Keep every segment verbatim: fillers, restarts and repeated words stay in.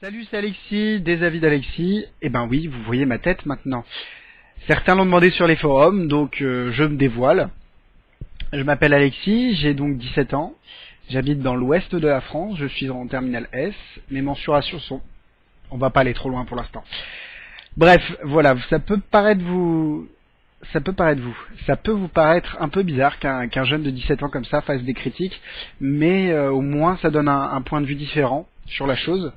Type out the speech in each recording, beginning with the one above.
Salut, c'est Alexis, des avis d'Alexis. Eh ben oui, vous voyez ma tête maintenant. Certains l'ont demandé sur les forums, donc euh, je me dévoile. Je m'appelle Alexis, j'ai donc dix-sept ans. J'habite dans l'ouest de la France, je suis en terminale S. Mes mensurations sont... On va pas aller trop loin pour l'instant. Bref, voilà, ça peut paraître vous... Ça peut paraître vous. Ça peut vous paraître un peu bizarre qu'un qu'un jeune de dix-sept ans comme ça fasse des critiques, mais euh, au moins ça donne un, un point de vue différent sur la chose.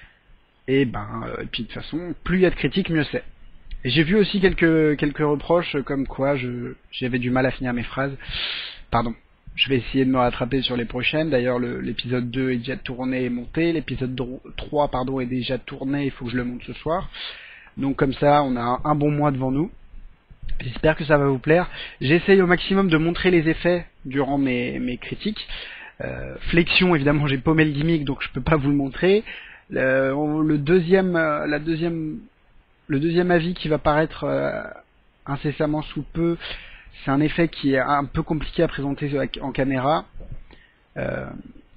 Et ben, euh, et puis de toute façon, plus il y a de critiques, mieux c'est. Et j'ai vu aussi quelques quelques reproches comme quoi je j'avais du mal à finir mes phrases. Pardon. Je vais essayer de me rattraper sur les prochaines. D'ailleurs, le, l'épisode deux est déjà tourné et monté. L'épisode trois, pardon, est déjà tourné. Il faut que je le monte ce soir. Donc comme ça, on a un, un bon mois devant nous. J'espère que ça va vous plaire. J'essaye au maximum de montrer les effets durant mes, mes critiques. Euh, flexion, évidemment, j'ai paumé le gimmick, donc je peux pas vous le montrer. Le, le deuxième, la deuxième, le deuxième avis qui va paraître euh, incessamment sous peu, c'est un effet qui est un peu compliqué à présenter en caméra. Euh,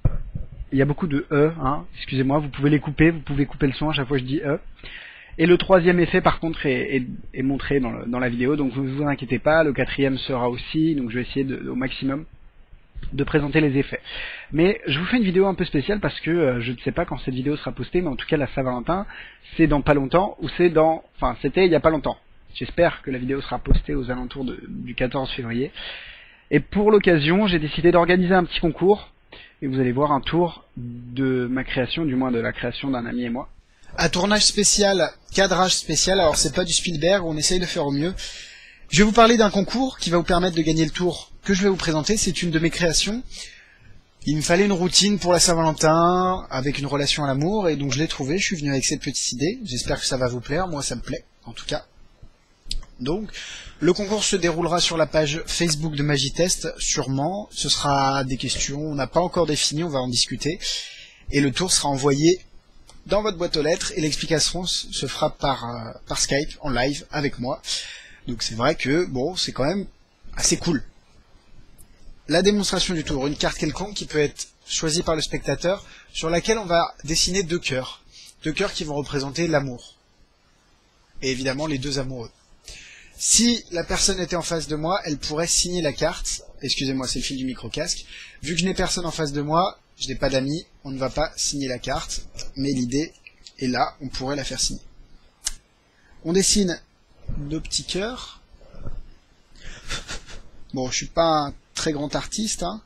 il y a beaucoup de E, hein, excusez-moi, vous pouvez les couper, vous pouvez couper le son à chaque fois que je dis E. Et le troisième effet par contre est, est, est montré dans, le, dans la vidéo, donc ne vous inquiétez pas, le quatrième sera aussi, donc je vais essayer de, au maximum de présenter les effets. Mais je vous fais une vidéo un peu spéciale parce que euh, je ne sais pas quand cette vidéo sera postée, mais en tout cas la Saint-Valentin, c'est dans pas longtemps, ou c'est dans... Enfin, c'était il y a pas longtemps. J'espère que la vidéo sera postée aux alentours de, du quatorze février. Et pour l'occasion, j'ai décidé d'organiser un petit concours, et vous allez voir un tour de ma création, du moins de la création d'un ami et moi. Un tournage spécial, cadrage spécial, alors c'est pas du Spielberg, on essaye de faire au mieux. Je vais vous parler d'un concours qui va vous permettre de gagner le tour que je vais vous présenter, c'est une de mes créations. Il me fallait une routine pour la Saint-Valentin, avec une relation à l'amour, et donc je l'ai trouvé, je suis venu avec cette petite idée, j'espère que ça va vous plaire, moi ça me plaît, en tout cas. Donc, le concours se déroulera sur la page Facebook de Magitest, sûrement, ce sera des questions, on n'a pas encore défini, on va en discuter, et le tour sera envoyé dans votre boîte aux lettres, et l'explication se fera par, euh, par Skype, en live, avec moi. Donc c'est vrai que, bon, c'est quand même assez cool. La démonstration du tour, une carte quelconque qui peut être choisie par le spectateur, sur laquelle on va dessiner deux cœurs. Deux cœurs qui vont représenter l'amour. Et évidemment les deux amoureux. Si la personne était en face de moi, elle pourrait signer la carte. Excusez-moi, c'est le fil du micro-casque. Vu que je n'ai personne en face de moi, je n'ai pas d'amis, on ne va pas signer la carte. Mais l'idée est là, on pourrait la faire signer. On dessine deux petits cœurs. Bon, je suis pas un très grand artiste, hein.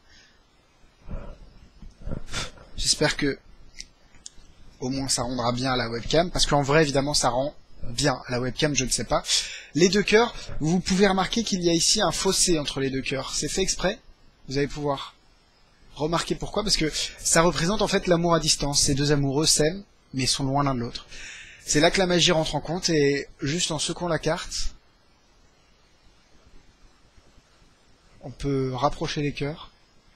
J'espère que au moins ça rendra bien à la webcam, parce qu'en vrai, évidemment, ça rend bien à la webcam, je ne sais pas. Les deux cœurs, vous pouvez remarquer qu'il y a ici un fossé entre les deux cœurs. C'est fait exprès. Vous allez pouvoir remarquer pourquoi, parce que ça représente en fait l'amour à distance. Ces deux amoureux s'aiment, mais sont loin l'un de l'autre. C'est là que la magie rentre en compte, et juste en secouant la carte, on peut rapprocher les cœurs,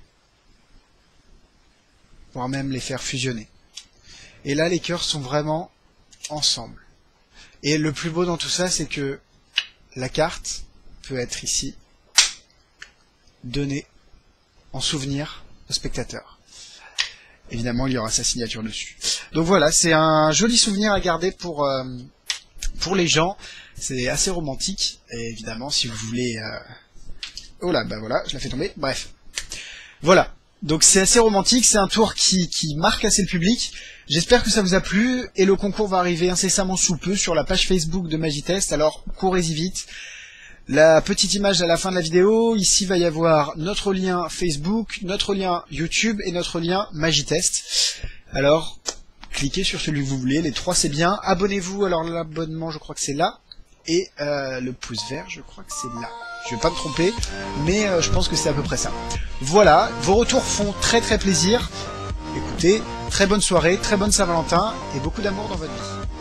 voire même les faire fusionner. Et là, les cœurs sont vraiment ensemble. Et le plus beau dans tout ça, c'est que la carte peut être ici, donnée en souvenir au spectateur. Évidemment, il y aura sa signature dessus. Donc voilà, c'est un joli souvenir à garder pour, euh, pour les gens. C'est assez romantique. Et évidemment, si vous voulez... Euh... Oh là, bah voilà, je la fais tomber. Bref. Voilà. Donc c'est assez romantique, c'est un tour qui, qui marque assez le public. J'espère que ça vous a plu. Et le concours va arriver incessamment sous peu sur la page Facebook de Magitest. Alors, courez-y vite. La petite image à la fin de la vidéo, ici va y avoir notre lien Facebook, notre lien YouTube et notre lien Magitest. Alors, cliquez sur celui que vous voulez, les trois c'est bien. Abonnez-vous, alors l'abonnement je crois que c'est là. Et euh, le pouce vert je crois que c'est là. Je vais pas me tromper, mais euh, je pense que c'est à peu près ça. Voilà, vos retours font très très plaisir. Écoutez, très bonne soirée, très bonne Saint-Valentin et beaucoup d'amour dans votre vie.